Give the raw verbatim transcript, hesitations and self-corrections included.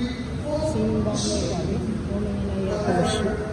Sinong ba may kami? Wala na naiyak ko siya.